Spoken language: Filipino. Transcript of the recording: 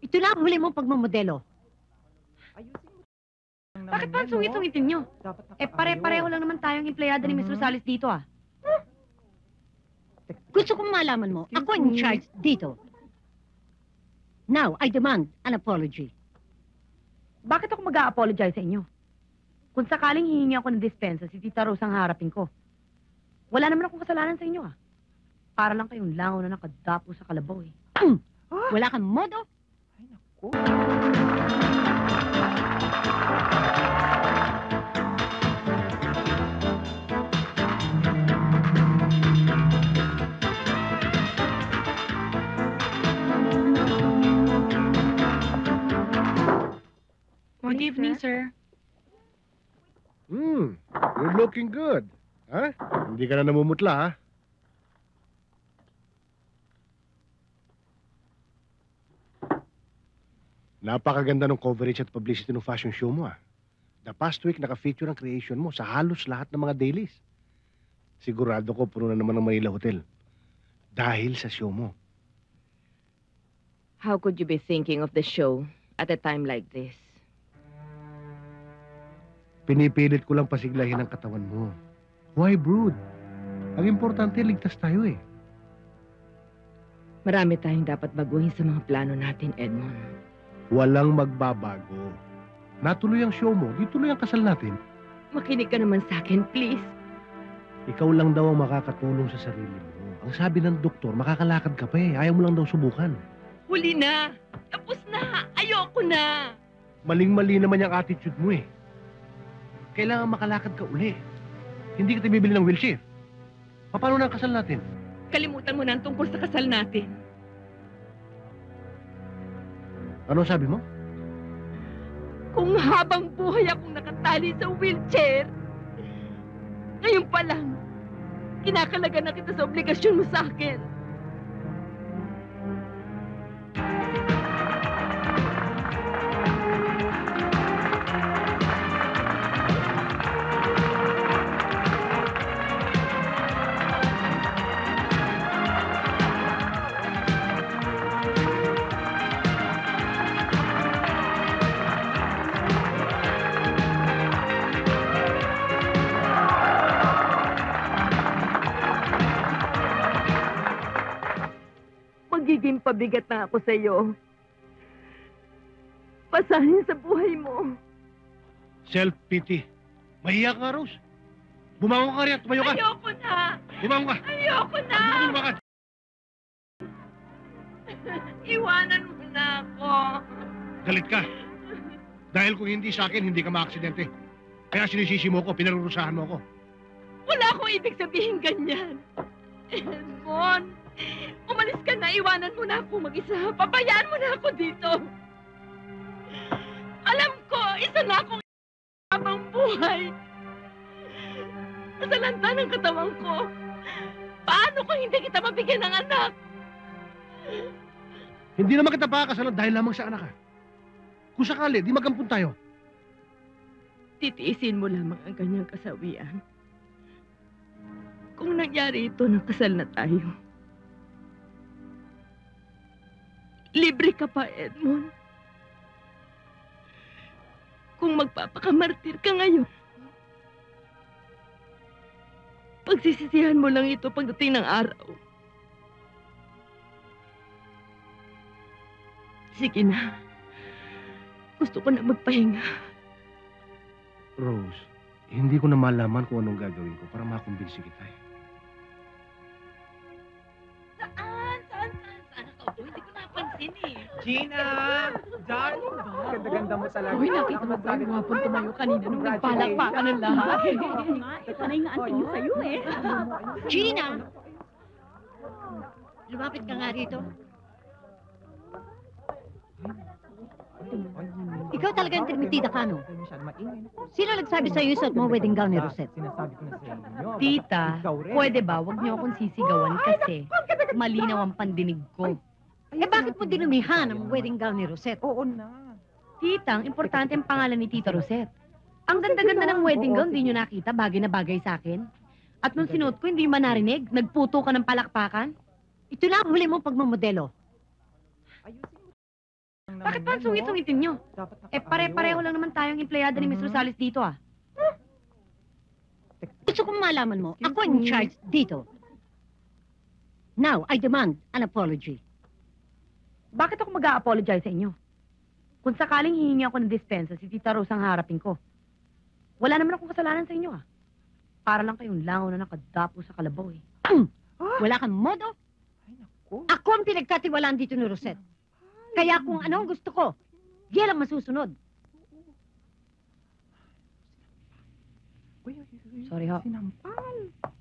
Ito na ang huli mong pagmamodelo. Bakit pa ang sungit-sungitin nyo? Pare-pareho lang naman tayong empleyada ni Miss Rosales dito, ah. Gusto kong malaman mo, ako ang in charge dito. Now, I demand an apology. Bakit ako mag-a-apologize sa inyo? Kung sakaling hihingi ako ng dispensa, si Tita Rose ang harapin ko. Wala naman akong kasalanan sa inyo, ah. Para lang kayong langaw na nakadapo sa kalabaw, eh. Wala kang modo? Ay, naku. Good evening, sir. You're looking good. Ha? Hindi ka na namumutla, ha? Napakaganda ng coverage at publicity ng fashion show mo, ah. The past week, naka-feature ang creation mo sa halos lahat ng mga dailies. Sigurado ko, puno na naman ng Manila Hotel. Dahil sa show mo. How could you be thinking of the show at a time like this? Pinipilit ko lang pasiglahin ang katawan mo. Why brood? Ang importante, ligtas tayo, eh. Marami tayong dapat baguhin sa mga plano natin, Edmond. Walang magbabago. Natuloy ang show mo, di tuloy ang kasal natin. Makinig ka naman sa akin, please. Ikaw lang daw ang makakatulong sa sarili mo. Ang sabi ng doktor, makakalakad ka pa eh. Ayaw mo lang daw subukan. Huli na! Tapos na! Ayoko na! Maling-mali naman yung attitude mo eh. Kailangan makalakad ka uli. Hindi kita bibili ng wheelchair. Paano na ang kasal natin? Kalimutan mo na ang tungkol sa kasal natin. Ano sabi mo? Kung habang buhay akong nakatali sa wheelchair, ngayon pa lang, kinakalaga na kita sa obligasyon mo sa akin. Magiging pabigat na ako sa iyo. Pasahin sa buhay mo. Self-pity. Mahiya ka, Rose. Bumangon ka rin at tumayo ka. Ayoko na! Bumangon ka. Ayoko na! Bumangon ka. Iwanan mo na ako. Galit ka. Dahil kung hindi sa akin, hindi ka maaksidente. Kaya sinisisi mo ko, pinarurusahan mo ko. Wala akong ibig sabihin ganyan. Edmond, umalis ka na, iwanan mo na ako mag-isa. Pabayaan mo na ako dito. Alam ko, isa na akong habang buhay. Nasalanta ng katawan ko. Paano kung hindi kita mabigyan ng anak? Hindi naman kita pakakasalan dahil lamang sa anak ka. Kung sakali, di magampun tayo. Titiisin mo lamang ang kanyang kasawian. Kung nangyari ito, nakasal na tayo. Libre ka pa, Edmond. Kung magpapakamartir ka ngayon, pagsisisihan mo lang ito pagdating ng araw. Sige na. Gusto ko na magpahinga. Rose, hindi ko na malaman kung anong gagawin ko para makumbinsi kita eh. Saan ako? Hindi ko napansin eh. Gina! Darling ba? Ganda-ganda mo talaga. Uy, nakita mo ba yung wapong tumayo kanina nung nagpalakpakan ng lahat? Oo nga, panay nga anting yun sa'yo eh. Gina! Lumapit ka nga rito. Ikaw talagang termitida ka, no? Sino nagsabi sa'yo suot mo wedding gown ni Rosette? Sinasabi ko na sa inyo. Tita, Ikaw rin. pwede ba wag niyo akong sisigawan kasi malinaw ang pandinig ko. Bakit mo dinumihan ang wedding gown ni Rosette? Oo na. Tita, ang importante ang pangalan ni Tita Rosette. Ang ganda-ganda ng wedding gown, di niyo nakita, bagay na bagay sa akin. At nung sinuot ko, hindi man narinig, nagputo ka ng palakpakan. Ito na ang huli mong pagmamodelo. Bakit pa ang sungit-sungitin nyo? Pare-pareho lang naman tayong empleyada ni Miss Rosales dito ah. Gusto kong malaman mo, ako ang in charge dito. Now, I demand an apology. Bakit ako mag-a-apologize sa inyo? Kung sakaling hihingi ako ng dispensa, si Tita Rose ang harapin ko. Wala naman akong kasalanan sa inyo ah. Para lang kayong langaw na nakadapo sa kalabaw eh. Wala kang modo? Ako ang pinagkatiwalaan dito ni Rosette. Kaya kung ano ang gusto ko, yan ang masusunod. Sorry ho. Sinampal.